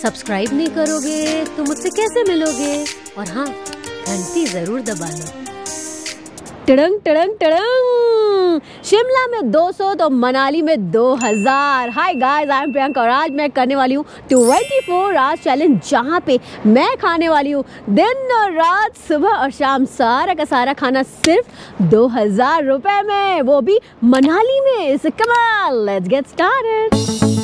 Subscribe नहीं करोगे तो मुझसे कैसे मिलोगे? और हाँ, घंटी जरूर दबाना। टड़ंग टड़ंग टड़ंग, शिमला में 200 तो मनाली में 2000। Hi guys, I am Priyanka और आज मैं करने वाली हूँ 24 आवर्स चैलेंज, जहाँ पे मैं खाने वाली हूँ दिन और रात, सुबह और शाम, सारा का सारा खाना सिर्फ 2000 रुपए में, वो भी मनाली में। So come on, let's get started.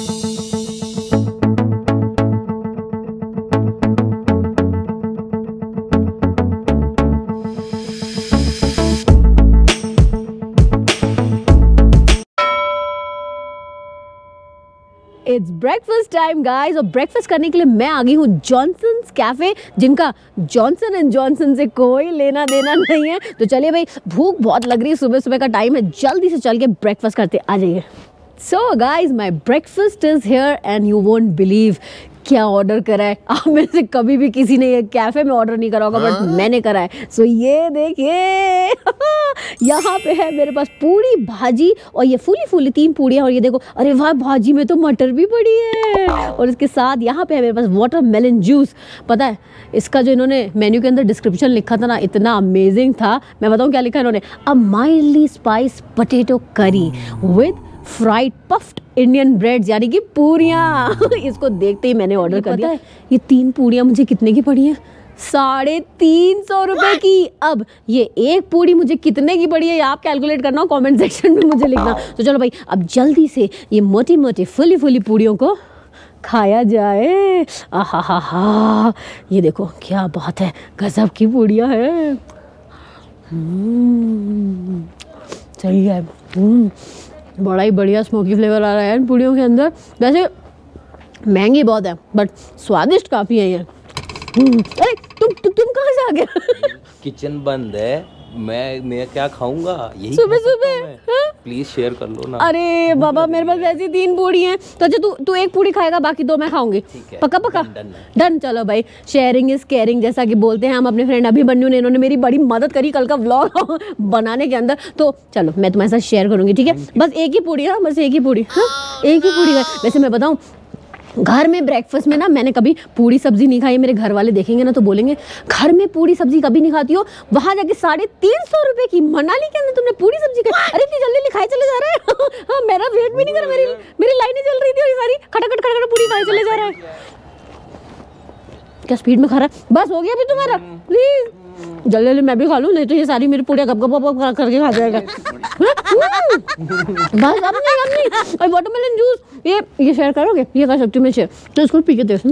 It's breakfast time guys, और ब्रेकफास्ट करने के लिए मैं आ गई हूँ जॉनसन्स कैफे, जिनका जॉनसन एंड जॉनसन से कोई लेना देना नहीं है। तो चलिए भाई, भूख बहुत लग रही है, सुबह सुबह का टाइम है, जल्दी से चल के ब्रेकफास्ट करते आ जाइए। So guys, my breakfast is here and you won't believe क्या ऑर्डर करा है। आप में से कभी भी किसी ने ये कैफे में ऑर्डर नहीं करा होगा, बट मैंने करा है। सो ये देखिए यहाँ पे है मेरे पास पूरी भाजी, और ये फूली फूली 3 पूड़ियाँ, और ये देखो, अरे वाह, भाजी में तो मटर भी पड़ी है। और इसके साथ यहाँ पे है मेरे पास वाटरमेलन जूस। पता है इसका जो इन्होंने मेन्यू के अंदर डिस्क्रिप्शन लिखा था ना, इतना अमेजिंग था। मैं बताऊँ क्या लिखा है इन्होंने? A mildly spice potato curry with fried puffed Indian breads, यानी कि पूरियाँ। इसको देखते ही मैंने ऑर्डर कर दिया। ये 3 पूरियाँ मुझे कितने की पड़ी हैं? 350 रुपए की। अब ये एक पूरी मुझे कितने की पड़ी है, आप कैलकुलेट करना, कमेंट सेक्शन में मुझे लिखना। तो चलो भाई, अब जल्दी से ये मोटी मोटी फुली फुली पूरियों को खाया जाए। आहा हा हा, ये देखो क्या बात है, गजब की पूड़ियाँ हैं। सही है, बड़ा ही बढ़िया स्मोकी फ्लेवर आ रहा है इन पूड़ियों के अंदर। वैसे महंगी बहुत है, बट स्वादिष्ट काफ़ी है ये। अरे तुम कहाँ से आ गए? किचन बंद है, मैं क्या खाऊंगा? यही सुबह सुबह प्लीज शेयर कर लो ना। अरे बाबा, मेरे पास ऐसी 3 पूड़ी हैं, तो अच्छा तू एक पूड़ी खाएगा, बाकी 2 मैं खाऊंगी। पक्का पक्का? डन। चलो भाई, शेयरिंग इज केयरिंग, जैसा कि बोलते हैं हम अपने फ्रेंड अभिमन्यु ने, इन्होंने मेरी बड़ी मदद करी कल का व्लॉग बनाने के अंदर। तो चलो मैं तुम्हारे साथ शेयर करूंगी, ठीक है? बस एक ही पूड़ी है, बस एक ही पूड़ी, एक ही पूड़ी है। वैसे मैं बताऊँ, घर में ब्रेकफास्ट में ना मैंने कभी पूड़ी सब्जी नहीं खाई। मेरे घर वाले देखेंगे ना तो बोलेंगे, घर में पूड़ी सब्जी कभी नहीं खाती हो, वहां जाके 350 रुपए की मनाली के अंदर तुमने पूड़ी सब्जी खाई। अरे इतनी जल्दी खाए चले जा रहे हैं। हाँ, मेरा वेट भी नहीं कर, मेरी लाइनें चल रही थी, और ये सारी खटाखट खटाखट पूड़ी खाए चले जा रहे हैं। क्या स्पीड में खा रहा है? बस हो गया अभी तुम्हारा, प्लीज जल्दी जल्दी मैं भी खा लूँ, नहीं तो ये सारी मेरी पूड़ियाँ गप गप गप करके खा जाएगा। बस अब नहीं। और वाटरमेलन जूस ये शेयर करोगे? ये कर सकती हूँ मैं शेयर, तो इसको पी के देखो।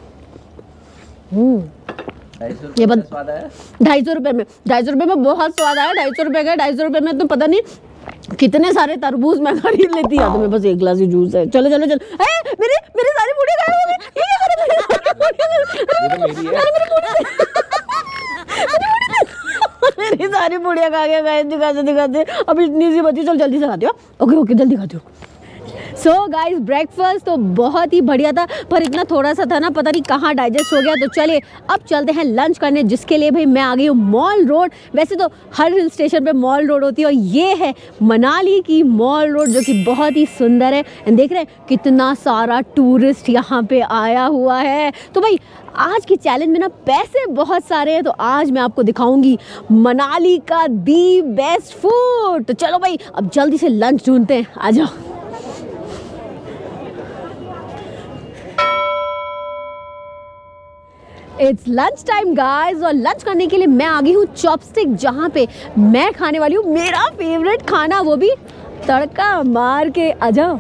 ये 250 रुपए में, 250 रुपए में बहुत स्वाद आया। 250 रुपए का, 250 रुपए में तो पता नहीं कितने सारे तरबूज मैं खरीद लेती है। तो मेरे पास 1 गिलास ही जूस है। चलो चलो चलो, मेरी सारी पूड़ियाँ गायब हो गई। मेरी सारी पूड़ियाँ खा गया गाइस, दिखाते। अब इतनी सी बची, चल जल्दी से खाती हो। ओके जल्दी खाती हो। सो गाइस, ब्रेकफास्ट तो बहुत ही बढ़िया था, पर इतना थोड़ा सा था ना, पता नहीं कहाँ डाइजेस्ट हो गया। तो चलिए अब चलते हैं लंच करने, जिसके लिए भाई मैं आ गई हूँ मॉल रोड। वैसे तो हर हिल स्टेशन पे मॉल रोड होती है, और ये है मनाली की मॉल रोड, जो कि बहुत ही सुंदर है। एंड देख रहे हैं कितना सारा टूरिस्ट यहाँ पे आया हुआ है। तो भाई आज की चैलेंज में ना पैसे बहुत सारे हैं, तो आज मैं आपको दिखाऊंगी मनाली का दी बेस्ट फूड। तो चलो भाई, अब जल्दी से लंच ढूंढते हैं, आ जाओ। इट्स लंच टाइम गाइस, और लंच करने के लिए मैं आ गई हूँ चॉपस्टिक, जहाँ पे मैं खाने वाली हूँ मेरा फेवरेट खाना, वो भी तड़का मार के। आ जाओ।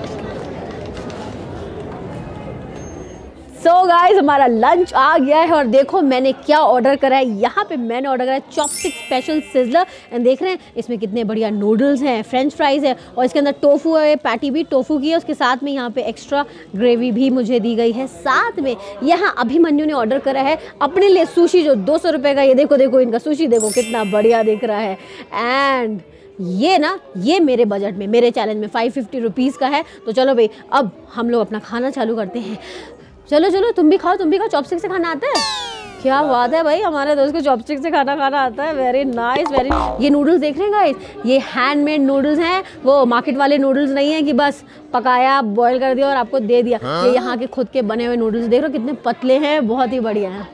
सो गाइस, हमारा लंच आ गया है, और देखो मैंने क्या ऑर्डर करा है। यहाँ पे मैंने ऑर्डर करा है चॉपस्टिक स्पेशल सिजलर। एंड देख रहे हैं इसमें कितने बढ़िया नूडल्स हैं, फ्रेंच फ्राइज है, और इसके अंदर टोफू है, पैटी भी टोफू की है। उसके साथ में यहाँ पे एक्स्ट्रा ग्रेवी भी मुझे दी गई है। साथ में यहाँ अभिमन्यु ने ऑर्डर करा है अपने लिए सुशी, जो 200 रुपये का। ये देखो इनका सुशी देखो कितना बढ़िया दिख रहा है। एंड ये मेरे बजट में, मेरे चैलेंज में 550 रुपीज़ का है। तो चलो भाई, अब हम लोग अपना खाना चालू करते हैं। चलो तुम भी खाओ, चॉपस्टिक से खाना आता है? क्या बात है भाई, हमारे दोस्त को चॉपस्टिक से खाना खाना आता है। Very nice, very. ये नूडल्स देख रहे हैं गाइस, ये हैंडमेड नूडल्स हैं, वो मार्केट वाले नूडल्स नहीं है कि बस पकाया बॉईल कर दिया और आपको दे दिया। ये यहाँ के खुद के बने हुए नूडल्स देख रहे हो कितने पतले हैं, बहुत ही बढ़िया हैं,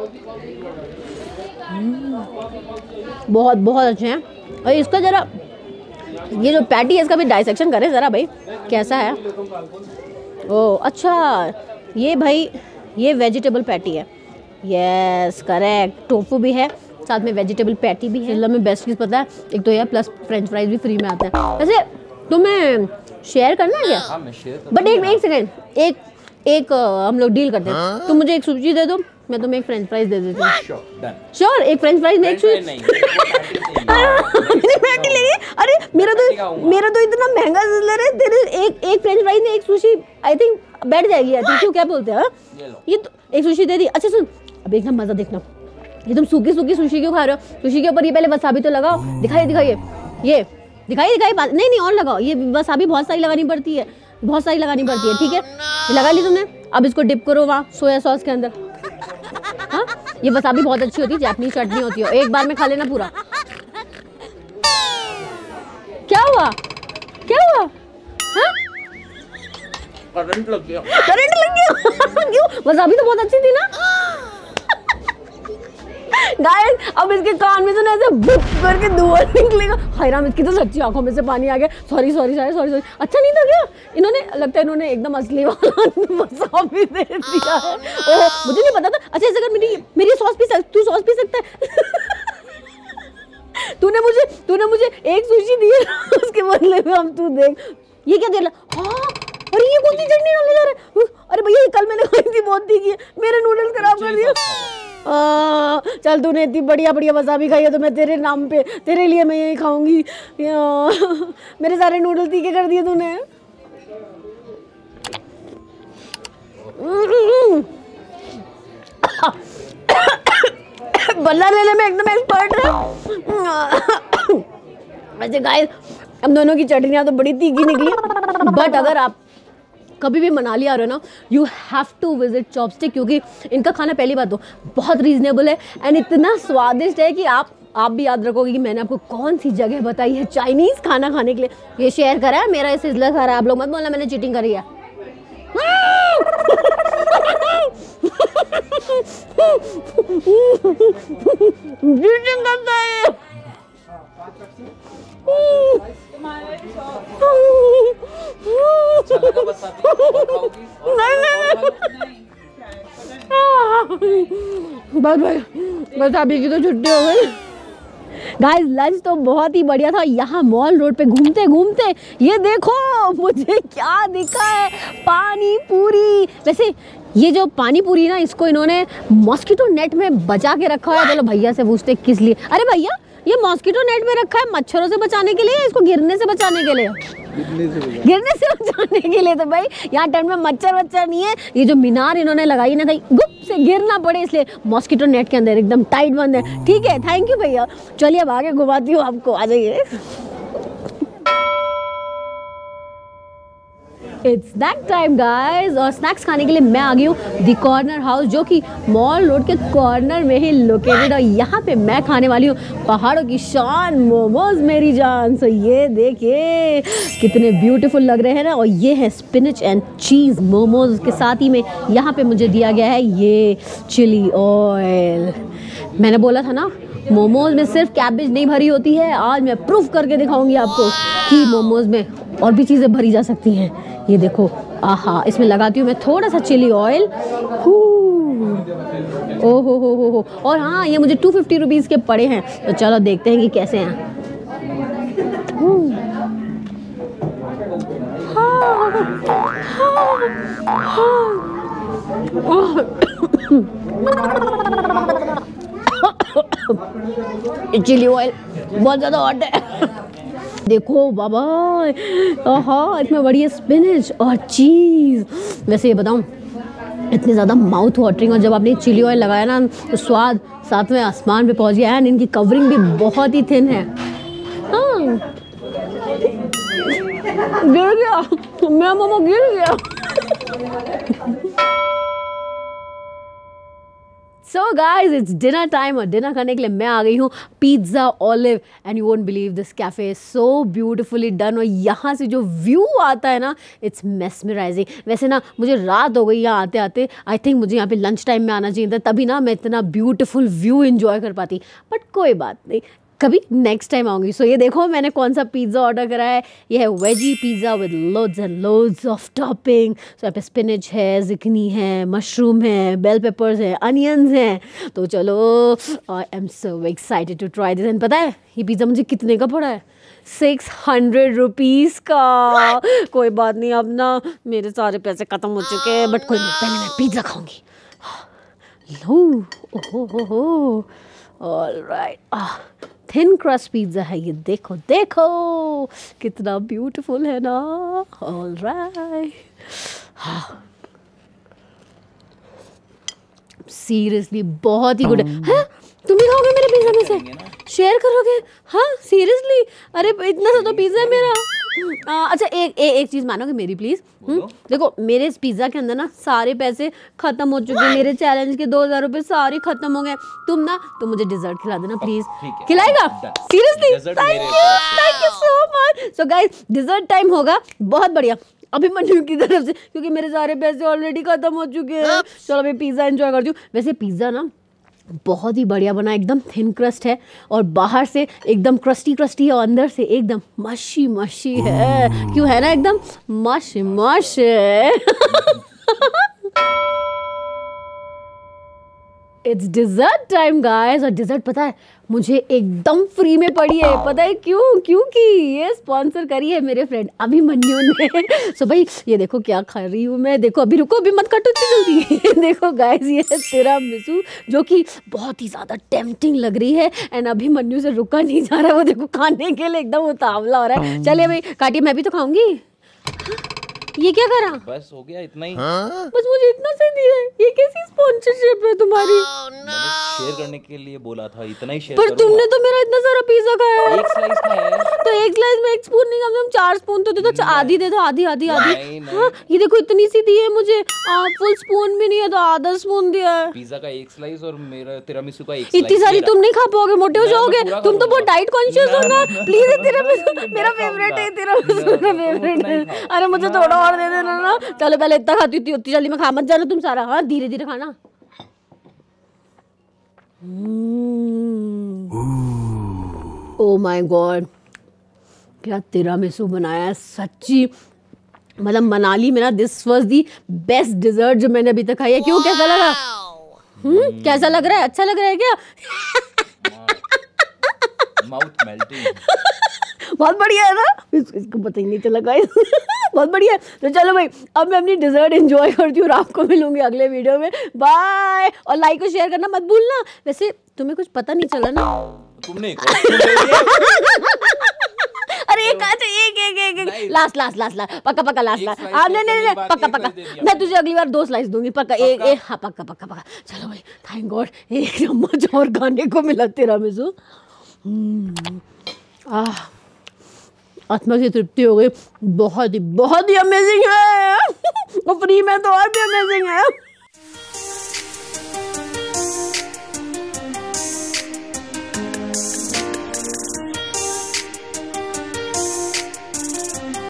बहुत बहुत अच्छे हैं। और इसका जरा ये जो पैटी है इसका भी डाइसेक्शन करें ज़रा भाई, कैसा है। ओ अच्छा, ये भाई ये वेजिटेबल पैटी है। यस करेक्ट, टोफू भी है, साथ में वेजिटेबल पैटी भी है। में बेस्ट चीज़ पता है, एक तो यह प्लस फ्रेंच फ्राइज भी फ्री में आता है। वैसे तुम्हें शेयर करना है क्या? हाँ, मैं शेयर बट एक सेकेंड, एक हम लोग डील करते हैं। तुम मुझे एक सूजी दे दो, मैं तुम्हें एक फ्रेंच फ्राइज दे देती हूँ। श्योर, एक फ्रेंच फ्राइज में एक सूजी। अरे मेरा तो इतना महंगा ले रहे तेरे, एक फ्रेंच फ्राइज में एक सूजी आई थिंक बैठ जाएगी। क्यों, क्या बोलते हैं? ये तो एक सूजी दे दी। अच्छा सुन, अब एकदम मजा देखना, ये तुम सूखी सूखी क्यों खा रहे हो? सुशी के ऊपर ये पहले वसाबी तो लगाओ, दिखाइए ये दिखाइए नहीं और लगाओ। ये वसाबी बहुत सारी लगानी पड़ती है, ठीक है। ये लगा ली तुमने, अब इसको डिप करो वहाँ सोया सॉस के अंदर। हाँ, ये वसाबी बहुत अच्छी होती है, जापानीज चटनी होती है, एक बार में खा लेना पूरा। क्या हुआ? हाँ? करंट लग गया। क्यों? वसाबी तो बहुत अच्छी थी ना। गाइस अब इसके कान में से ना ऐसे बुक करके धुआं निकलेगा। हैरान, इसकी तो सच्ची आंखों में से पानी आ गया। सॉरी। अच्छा नहीं था क्या? लगता है इन्होंने एकदम असली वाला वसाबी दे दिया है। ओह, मुझे नहीं पता था। अच्छा इस अगर मेरी सॉस तू सॉस पी सकता है। तूने मुझे एक सुशी दी है, उसके बदले में हम तू देख ये क्या दे रहा। हाँ, अरे ये कौन सी चटनी डालने जा रहा है? अरे भैया कल मैंने खाई थी, बहुत तीखी है, मेरे नूडल्स खराब कर दिया। चल तूने इतनी बढ़िया वसाबी खाई है तो मैं तेरे नाम पे, तेरे लिए मैं यही खाऊंगी। मेरे सारे नूडल्स तीखे कर दिए तूने। बल्ला लेने में एकदम एक्सपर्ट है। वैसे गाइस हम दोनों की चटनियाँ तो बड़ी तीखी निकली, बट अगर आप कभी भी मनाली आ रहे हो ना, you have to visit Chopstick, क्योंकि इनका खाना पहली बात तो बहुत रीजनेबल है एंड इतना स्वादिष्ट है कि आप भी याद रखोगे कि मैंने आपको कौन सी जगह बताई है चाइनीज खाना खाने के लिए। ये शेयर करा है मेरा, इसे इसलिए खा रहा है। आप लोग मत बोलना मैंने चीटिंग करी है। चीटिंग करता है। बस अभी की तो छुट्टी हो गई। गाइस लंच तो बहुत ही बढ़िया था। यहाँ मॉल रोड पे घूमते घूमते ये देखो मुझे क्या दिखा है, पानी पूरी। वैसे ये जो पानी पूरी ना, इसको इन्होंने मॉस्किटो नेट में बचा के रखा है। चलो भैया से पूछते किस लिए। अरे भैया ये मॉस्किटो नेट में रखा है मच्छरों से बचाने के लिए या इसको गिरने से बचाने के लिए? गिरने से बचाने के लिए। तो भाई यहाँ टेंट में मच्छर नहीं है। ये जो मीनार इन्होंने लगाई ना, कहीं गुप से गिर ना पड़े, इसलिए मॉस्किटो नेट के अंदर एकदम टाइट बंद है। ठीक है, थैंक यू भैया। चलिए अब आगे घुमाती हूँ आपको, आ जाइए। इट्स स्नैक टाइम गाइस, और स्नैक्स खाने के लिए मैं आ गई हूँ दी कॉर्नर हाउस, जो कि मॉल रोड के कॉर्नर में ही लोकेटेड। और यहाँ पे मैं खाने वाली हूँ पहाड़ों की शान मोमोज मेरी जान। सो ये देखिए कितने ब्यूटीफुल लग रहे हैं ना। और ये है स्पिनच एंड चीज़ मोमोज, के साथ ही में यहाँ पे मुझे दिया गया है ये चिली ऑयल। मैंने बोला था ना मोमोज में सिर्फ कैबेज नहीं भरी होती है। आज मैं प्रूफ करके दिखाऊंगी आपको कि मोमोज में और भी चीज़ें भरी जा सकती हैं। ये देखो, आहा, इसमें लगाती हूँ मैं थोड़ा सा चिली ऑयल। ओ हो। और हाँ, ये मुझे 250 रुपीज़ के पड़े हैं। तो चलो देखते हैं कि कैसे हैं। चिली ऑयल बहुत ज़्यादा हॉट है। देखो बाबा, हाँ इसमें बढ़िया स्पिनच और चीज़। वैसे ये बताऊँ इतनी ज़्यादा माउथ वाटरिंग, और जब आपने चिली ऑयल लगाया ना तो स्वाद सातवें आसमान पे पहुंच गया है। इनकी कवरिंग भी बहुत ही थिन है। हाँ गिर गया मेरा मोमो, गिर गया। So guys it's dinner time और डिनर करने के लिए मैं आ गई हूँ Pizza Olive and you won't believe this cafe so beautifully done. और यहाँ से जो व्यू आता है ना इट्स मेस्मराइजिंग। वैसे ना मुझे रात हो गई यहाँ आते आते, आई थिंक मुझे यहाँ पे लंच टाइम में आना चाहिए था, तभी ना मैं इतना ब्यूटीफुल व्यू इन्जॉय कर पाती। बट कोई बात नहीं, कभी नेक्स्ट टाइम आऊँगी। सो ये देखो मैंने कौन सा पिज़्ज़ा ऑर्डर करा है। ये है veggie pizza with loads and loads of topping. So यहाँ पे स्पिनच है, ज़िकनी है, मशरूम है, बेल पेपर्स है, अनियंस हैं। तो चलो, I am so excited to try this. And पता है ये पिज़्ज़ा मुझे कितने का पड़ा है? 600 रुपीज़ का। कोई बात नहीं, अब ना मेरे सारे पैसे ख़त्म हो चुके हैं, बट कोई नहीं, पहले मैं पिज़्ज़ा खाऊंगी। लो, ओहो हो, ऑलराइट। थिन क्रस्ट पिज़्ज़ा है ये, देखो देखो कितना ब्यूटीफुल है ना। ऑलराइट, हाँ सीरियसली बहुत ही गुड है। तुम ही खाओगे मेरे पिज़्ज़ा में से? शेयर करोगे? हाँ सीरियसली? अरे इतना सा तो पिज़्ज़ा है मेरा। अच्छा एक चीज़ मानोगे मेरी प्लीज़? देखो मेरे इस पिज़्ज़ा के अंदर ना सारे पैसे ख़त्म हो चुके हैं। मेरे चैलेंज के 2000 रुपये सारे ख़त्म हो गए। तुम मुझे डिज़र्ट खिला देना प्लीज़। खिलाएगा? Seriously? Thank you so much. So guys dessert time होगा, बहुत बढ़िया, अभिमन्यु की तरफ से, क्योंकि मेरे सारे पैसे ऑलरेडी खत्म हो चुके हैं। चलो मैं पिज़्ज़ा एंजॉय करती हूँ। वैसे पिज़्ज़ा ना बहुत ही बढ़िया बना, एकदम थिन क्रस्ट है और बाहर से एकदम क्रस्टी क्रस्टी है और अंदर से एकदम मशी मशी है। क्यों है ना, एकदम मश मश है। It's dessert time guys. और डिज़र्ट पता है मुझे एकदम फ्री में पड़ी है। पता है क्यों? क्योंकि ये स्पॉन्सर करी है मेरे फ्रेंड अभिमन्यु ने। सो भाई ये देखो क्या खा रही हूँ मैं। देखो अभी रुको, अभी मत काटो इतनी जल्दी। देखो गाइस ये है तिरामिसू, जो कि बहुत ही ज़्यादा टेम्पटिंग लग रही है एंड अभिमन्यु से रुका नहीं जा रहा है। वो देखो खाने के लिए एकदम उतावला हो रहा है। चलिए भाई काटिए, मैं भी तो खाऊंगी। ये क्या करा? बस हो गया इतना ही। बस मुझे इतना से दिया है। ये कैसी स्पॉन्सरशिप है तुम्हारी? मैंने शेयर करने के लिए बोला था, इतना ही शेयर पर तुमने तो मेरा इतना सारा पिज़्ज़ा खाया है। एक स्लाइस खाया है। तो एक स्लाइस में एक स्पून नहीं, कम से कम 4 स्पून तो दे दो। आधी दे दो, आधी आधी आधी। हाँ ये देखो इतनी सी दी है मुझे, फुल स्पून भी नहीं है तो आधा स्पून दिया है। पिज़्ज़ा का एक स्लाइस और मेरा तिरामिसू का एक स्लाइस। इतनी सारी तुम नहीं खा पाओगे, मोटे हो जाओगे। तुम तो बहुत डाइट कॉन्शियस हो ना। प्लीज तिरामिसू मेरा फेवरेट है, तिरामिसू मेरा फेवरेट है। अरे मुझे थोड़ा और दे देना ना। चलो पहले इतना खाती थी, उतनी जल्दी में खा मत जाना तुम सारा। हाँ धीरे धीरे खाना। ओ माय गॉड, क्या तिरामिसू बनाया है सच्ची। मतलब मनाली में ना this was the best dessert जो मैंने अभी तक खाई है। क्यों, कैसा लगा? कैसा लग रहा है? अच्छा लग रहा है क्या? Mouth melting. बहुत बढ़िया है ना, इसको पता ही नहीं चला गाइस। बहुत बढ़िया है। तो चलो भाई अब मैं अपनी डिजर्ट एंजॉय करती हूँ और आपको मिलूंगी अगले वीडियो में। बाय। और लाइक और शेयर करना मत भूलना। वैसे तुम्हें कुछ पता नहीं चला ना? तुमने अरे एक लास्ट पक्का लास्ट नहीं पक्का मैं तुझे अगली बार 2 स्लाइस दूंगी पक्का। एक हाँ पक्का। चलो भाई थैंक गॉड एक चम्मच और खाने को मिला तिरामिसू। आत्मा की तृप्ति हो गई। बहुत ही अमेजिंग है। और फ्री में तो और भी अमेजिंग है।